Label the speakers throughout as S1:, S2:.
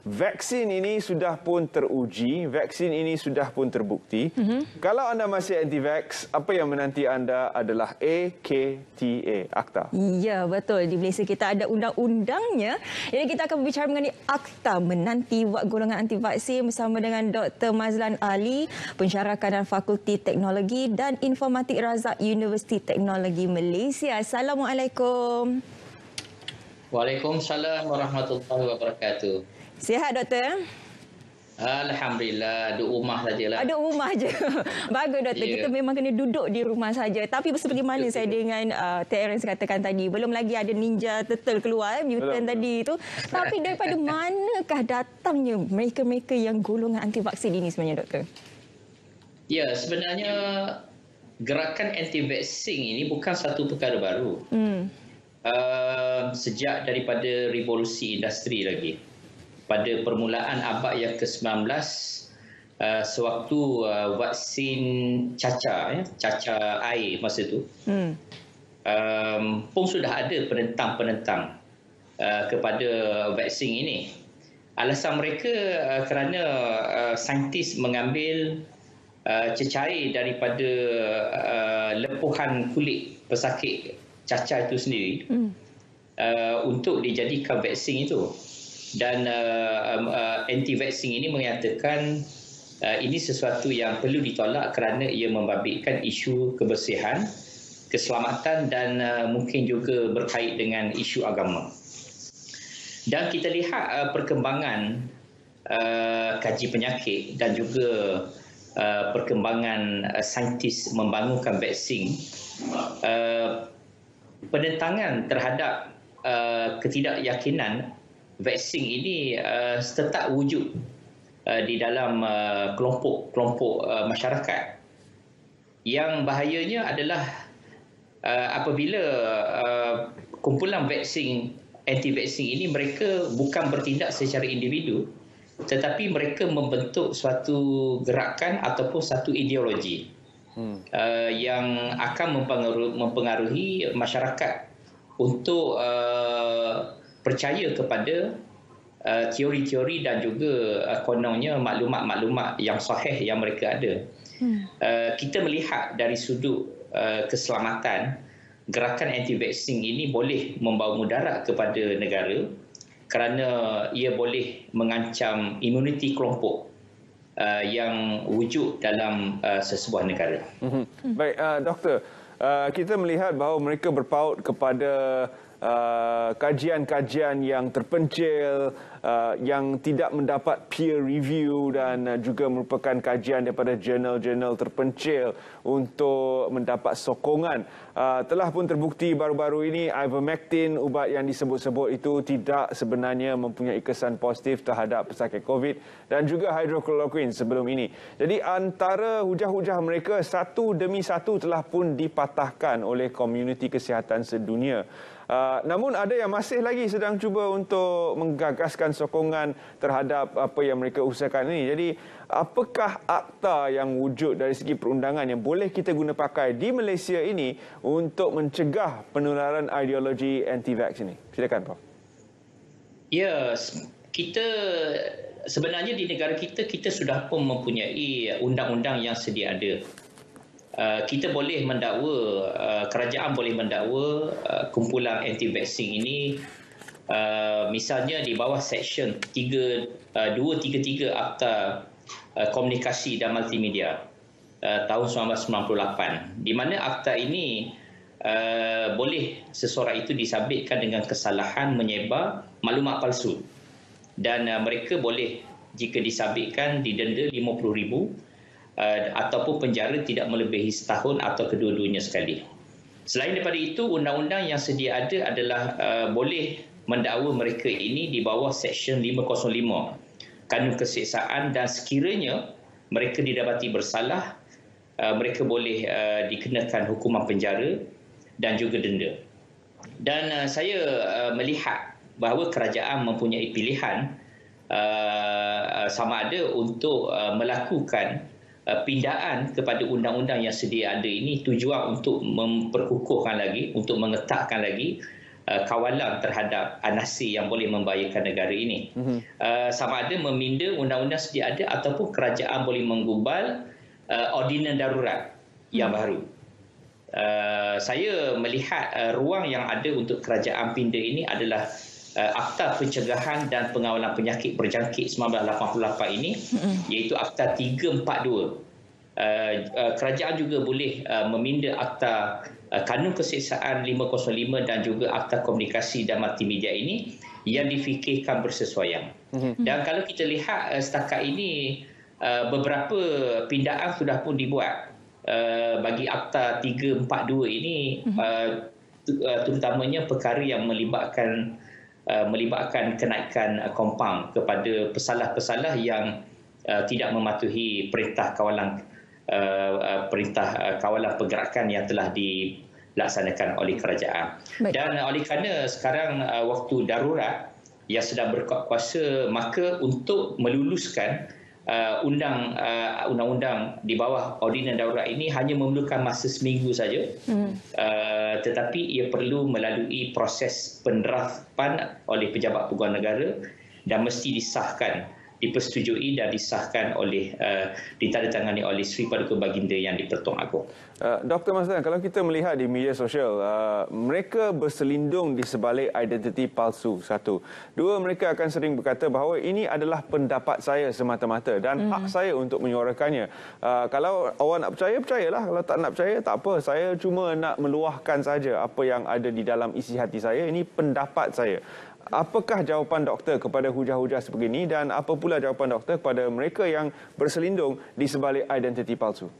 S1: vaksin ini sudah pun teruji, vaksin ini sudah pun terbukti. Kalau anda masih anti-vax, apa yang menanti anda adalah AKTA, Akta.
S2: Ya, betul. Di Malaysia kita ada undang-undangnya. Jadi kita akan berbicara mengenai Akta menanti golongan anti-vaksin bersama dengan Dr. Mazlan Ali, pensyarah kanan Fakulti Teknologi dan Informatik Razak Universiti Teknologi Malaysia. Assalamualaikum.
S3: Waalaikumsalam warahmatullahi wabarakatuh.
S2: Sihat, Doktor?
S3: Alhamdulillah, duduk rumah sajalah.
S2: Duduk rumah je. Bagus, Doktor. Yeah. Kita memang kena duduk di rumah saja. Tapi seperti mana saya dengan Terence katakan tadi, belum lagi ada ninja turtle keluar, mutant tadi itu. Tapi daripada manakah datangnya mereka-mereka yang golongan anti-vaksin ini sebenarnya, Doktor?
S3: Ya, sebenarnya gerakan anti-vaksin ini bukan satu perkara baru. Sejak daripada revolusi industri lagi. Pada permulaan abad yang ke-19, sewaktu vaksin cacar air masa itu, pun sudah ada penentang-penentang kepada vaksin ini. Alasan mereka kerana saintis mengambil cecair daripada lepuhan kulit pesakit cacar itu sendiri untuk dijadikan vaksin itu. Dan anti-vaksin ini menyatakan ini sesuatu yang perlu ditolak kerana ia membabitkan isu kebersihan, keselamatan dan mungkin juga berkait dengan isu agama. Dan kita lihat perkembangan kaji penyakit dan juga perkembangan saintis membangunkan vaksin, penentangan terhadap ketidakyakinan vaksin ini tetap wujud di dalam kelompok-kelompok masyarakat. Yang bahayanya adalah apabila kumpulan vaksin, anti-vaksin ini mereka bukan bertindak secara individu, tetapi mereka membentuk suatu gerakan ataupun satu ideologi yang akan mempengaruhi masyarakat untuk percaya kepada teori-teori dan juga kononnya maklumat-maklumat yang sahih yang mereka ada. Kita melihat dari sudut keselamatan, gerakan anti-vaksin ini boleh membawa mudarat kepada negara kerana ia boleh mengancam imuniti kelompok yang wujud dalam sesebuah negara.
S1: Baik, Doktor, kita melihat bahawa mereka berpaut kepada kajian-kajian yang terpencil, yang tidak mendapat peer review dan juga merupakan kajian daripada jurnal-jurnal terpencil untuk mendapat sokongan. Telah pun terbukti baru-baru ini ivermectin, ubat yang disebut-sebut itu tidak sebenarnya mempunyai kesan positif terhadap pesakit COVID, dan juga hydroxychloroquine sebelum ini. Jadi antara hujah-hujah mereka satu demi satu telah pun dipatahkan oleh komuniti kesihatan sedunia. Namun ada yang masih lagi sedang cuba untuk menggagaskan sokongan terhadap apa yang mereka usahakan ini. Jadi apakah akta yang wujud dari segi perundangan yang boleh kita guna pakai di Malaysia ini untuk mencegah penularan ideologi anti-vax ini? Silakan, Prof.
S3: Ya, kita sebenarnya di negara kita sudah pun mempunyai undang-undang yang sedia ada. Kita boleh mendakwa, kerajaan boleh mendakwa kumpulan anti-vaksin ini misalnya di bawah Seksyen 233 Akta Komunikasi dan Multimedia tahun 1998, di mana akta ini boleh seseorang itu disabitkan dengan kesalahan menyebar maklumat palsu, dan mereka boleh jika disabitkan didenda RM50,000 ataupun penjara tidak melebihi setahun atau kedua-duanya sekali. Selain daripada itu, undang-undang yang sedia ada adalah boleh mendakwa mereka ini di bawah Seksyen 505 Kanun Keseksaan, dan sekiranya mereka didapati bersalah, mereka boleh dikenakan hukuman penjara dan juga denda. Dan saya melihat bahawa kerajaan mempunyai pilihan sama ada untuk melakukan pindaan kepada undang-undang yang sedia ada ini, tujuan untuk memperkukuhkan lagi, untuk mengetatkan lagi kawalan terhadap anasi yang boleh membahayakan negara ini. Sama ada meminda undang-undang sedia ada ataupun kerajaan boleh menggubal ordinan darurat yang baru. Saya melihat ruang yang ada untuk kerajaan pindah ini adalah Akta Pencegahan dan Pengawalan Penyakit Berjangkit 1988 ini, iaitu Akta 342. Kerajaan juga boleh meminda Akta Kanun Keseksaan 505 dan juga Akta Komunikasi dan Multimedia ini yang difikirkan bersesuaian. Dan kalau kita lihat setakat ini beberapa pindaan sudah pun dibuat bagi Akta 342 ini, terutamanya perkara yang melibatkan kenaikan kompaun kepada pesalah-pesalah yang tidak mematuhi perintah kawalan pergerakan yang telah dilaksanakan oleh kerajaan. Baik. Dan oleh kerana sekarang waktu darurat yang sedang berkuasa, maka untuk meluluskan undang-undang di bawah ordinan darurat ini hanya memerlukan masa seminggu saja. Tetapi ia perlu melalui proses pendraftan oleh pejabat peguam negara dan mesti disahkan, dipersetujui dan disahkan oleh ditandatangani oleh Sri Paduka Baginda Yang di-Pertuan Agong.
S1: Dr. Mazlan, kalau kita melihat di media sosial, mereka berselindung di sebalik identiti palsu. Satu. Dua, mereka akan sering berkata bahawa ini adalah pendapat saya semata-mata dan hak saya untuk menyuarakannya. Kalau awak nak percaya, percayalah. Kalau tak nak percaya, tak apa. Saya cuma nak meluahkan saja apa yang ada di dalam isi hati saya. Ini pendapat saya. Apakah jawapan doktor kepada hujah-hujah sebegini dan apa pula jawapan doktor kepada mereka yang berselindung di sebalik identiti palsu?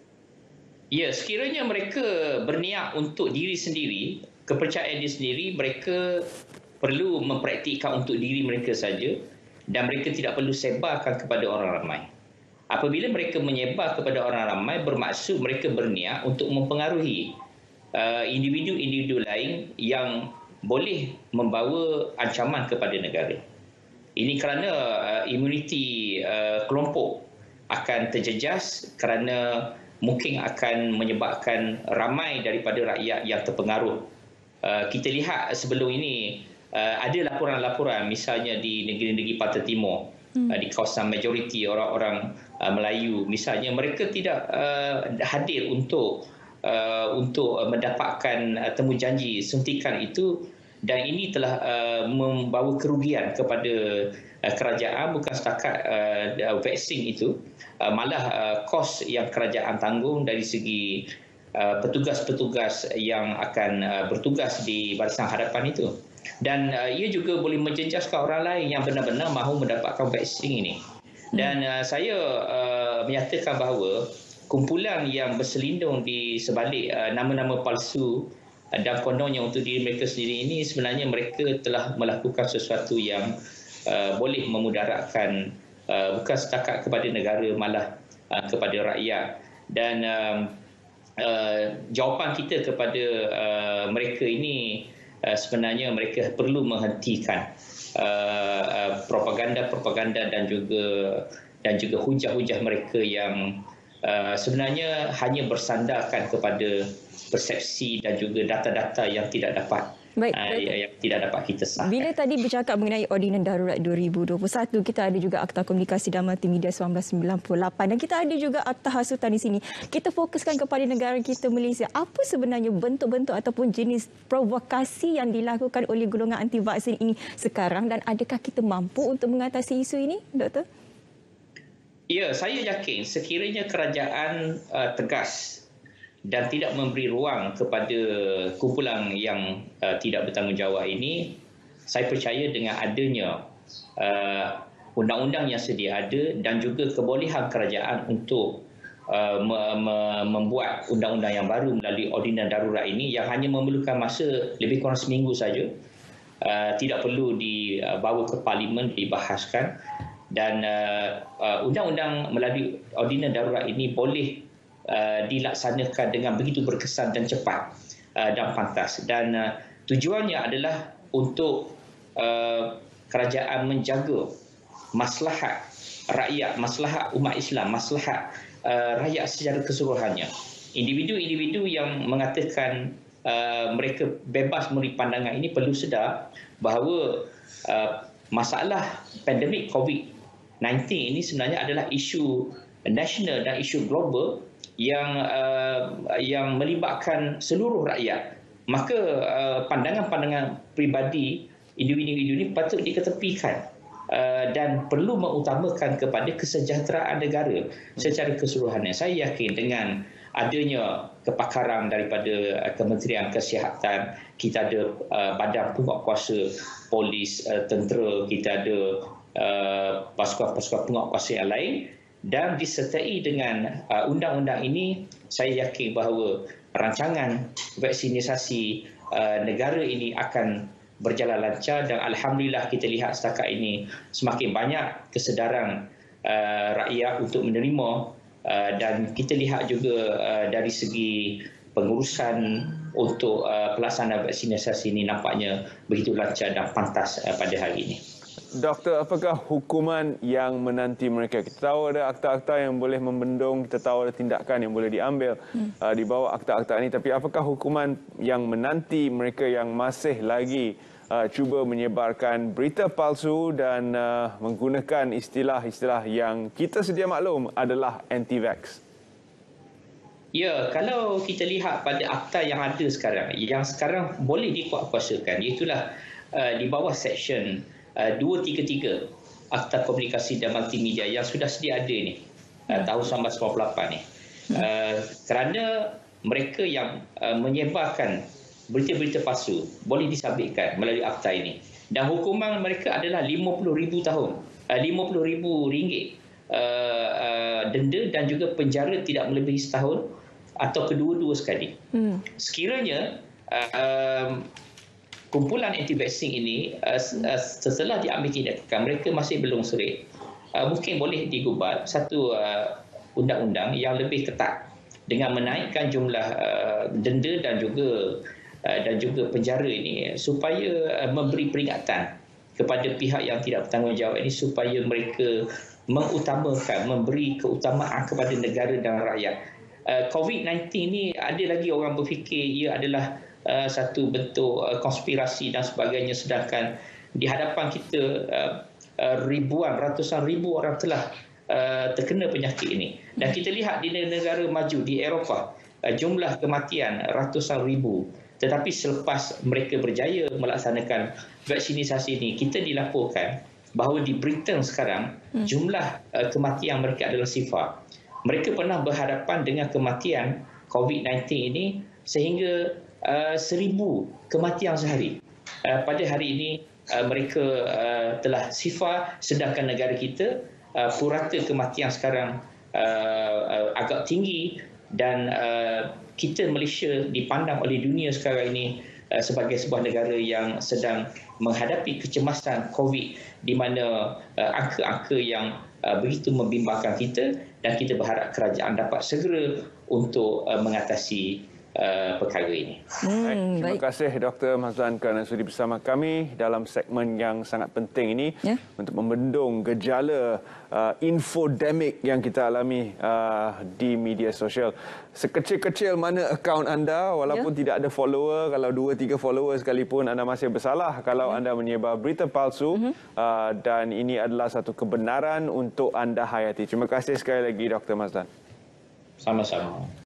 S3: Ya, sekiranya mereka berniat untuk diri sendiri, kepercayaan diri sendiri, mereka perlu mempraktikkan untuk diri mereka saja dan mereka tidak perlu sebarkan kepada orang ramai. Apabila mereka menyebar kepada orang ramai, bermaksud mereka berniat untuk mempengaruhi individu-individu lain yang boleh membawa ancaman kepada negara. Ini kerana imuniti kelompok akan terjejas kerana mungkin akan menyebabkan ramai daripada rakyat yang terpengaruh. Kita lihat sebelum ini ada laporan-laporan misalnya di negeri-negeri Pantai Timur, di kawasan majoriti orang-orang Melayu misalnya, mereka tidak hadir untuk mendapatkan temujanji suntikan itu, dan ini telah membawa kerugian kepada kerajaan, bukan setakat vaksin itu, malah kos yang kerajaan tanggung dari segi petugas-petugas yang akan bertugas di barisan hadapan itu. Dan ia juga boleh menjejaskan orang lain yang benar-benar mahu mendapatkan vaksin ini. Dan saya menyatakan bahawa kumpulan yang berselindung di sebalik nama-nama palsu dan kononnya untuk diri mereka sendiri ini, sebenarnya mereka telah melakukan sesuatu yang boleh memudaratkan bukan setakat kepada negara, malah kepada rakyat. Dan jawapan kita kepada mereka ini, sebenarnya mereka perlu menghentikan propaganda-propaganda dan juga hujah-hujah mereka yang sebenarnya hanya bersandarkan kepada persepsi dan juga data-data yang tidak dapat kita sahkan.
S2: Bila tadi bercakap mengenai Ordinan Darurat 2021, kita ada juga Akta Komunikasi dan Multimedia 1998 dan kita ada juga Akta Hasutan di sini. Kita fokuskan kepada negara kita Malaysia. Apa sebenarnya bentuk-bentuk ataupun jenis provokasi yang dilakukan oleh golongan anti vaksin ini sekarang, dan adakah kita mampu untuk mengatasi isu ini, Doktor?
S3: Ya, saya yakin sekiranya kerajaan tegas dan tidak memberi ruang kepada kumpulan yang tidak bertanggungjawab ini, saya percaya dengan adanya undang-undang yang sedia ada dan juga kebolehan kerajaan untuk membuat undang-undang yang baru melalui ordinan darurat ini yang hanya memerlukan masa lebih kurang seminggu saja, tidak perlu dibawa ke parlimen dibahaskan, dan undang-undang melalui ordinan darurat ini boleh dilaksanakan dengan begitu berkesan dan cepat dan pantas. Dan tujuannya adalah untuk kerajaan menjaga maslahat rakyat, maslahat umat Islam, maslahat rakyat secara keseluruhannya. Individu-individu yang mengatakan mereka bebas memberi pandangan ini, perlu sedar bahawa masalah pandemik COVID-19 ini sebenarnya adalah isu nasional dan isu global yang melibatkan seluruh rakyat. Maka pandangan-pandangan pribadi individu-individu ini patut diketepikan dan perlu mengutamakan kepada kesejahteraan negara secara keseluruhannya. Saya yakin dengan adanya kepakaran daripada Kementerian Kesihatan, kita ada badan penguatkuasa polis, tentera, kita ada pasukan-pasukan penguatkuasa yang lain, dan disertai dengan undang-undang ini, saya yakin bahawa rancangan vaksinisasi negara ini akan berjalan lancar, dan alhamdulillah kita lihat setakat ini semakin banyak kesedaran rakyat untuk menerima, dan kita lihat juga dari segi pengurusan untuk pelaksanaan vaksinisasi ini nampaknya begitu lancar dan pantas pada hari ini.
S1: Doktor, apakah hukuman yang menanti mereka? Kita tahu ada akta-akta yang boleh membendung, kita tahu ada tindakan yang boleh diambil di bawah akta-akta ini, tapi apakah hukuman yang menanti mereka yang masih lagi cuba menyebarkan berita palsu dan menggunakan istilah-istilah yang kita sedia maklum adalah anti-vax?
S3: Ya, kalau kita lihat pada akta yang ada sekarang, yang sekarang boleh dikuatkuasakan, itulah di bawah section 233 Akta Komunikasi dan Multimedia yang sudah sedia ada ni tahun 1998 ni. Kerana mereka yang menyebarkan berita-berita palsu boleh disabitkan melalui akta ini, dan hukuman mereka adalah 50,000 tahun, 50,000 ringgit denda, dan juga penjara tidak melebihi setahun atau kedua-dua sekali. Sekiranya kumpulan anti-vaksin ini setelah diambil tindakan mereka masih belum serik, mungkin boleh digugat satu undang-undang yang lebih ketat dengan menaikkan jumlah denda dan juga penjara ini, supaya memberi peringatan kepada pihak yang tidak bertanggungjawab ini supaya mereka mengutamakan, memberi keutamaan kepada negara dan rakyat. COVID-19 ini ada lagi orang berfikir ia adalah satu bentuk konspirasi dan sebagainya, sedangkan di hadapan kita ratusan ribu orang telah terkena penyakit ini, dan kita lihat di negara maju di Eropah jumlah kematian ratusan ribu, tetapi selepas mereka berjaya melaksanakan vaksinisasi ini, kita dilaporkan bahawa di Britain sekarang jumlah kematian mereka adalah sifar. Mereka pernah berhadapan dengan kematian COVID-19 ini sehingga 1,000 kematian sehari. Pada hari ini mereka telah sifar, sedangkan negara kita purata kematian sekarang agak tinggi, dan kita Malaysia dipandang oleh dunia sekarang ini sebagai sebuah negara yang sedang menghadapi kecemasan COVID, di mana angka-angka yang begitu membimbangkan kita, dan kita berharap kerajaan dapat segera untuk mengatasi perkara ini.
S1: Terima kasih Dr. Mazlan kerana sudi bersama kami dalam segmen yang sangat penting ini untuk membendung gejala infodemik yang kita alami di media sosial. Sekecil-kecil mana akaun anda, walaupun tidak ada follower, kalau 2-3 follower sekalipun, anda masih bersalah kalau anda menyebar berita palsu, dan ini adalah satu kebenaran untuk anda hayati. Terima kasih sekali lagi Dr. Mazlan.
S3: Sama-sama.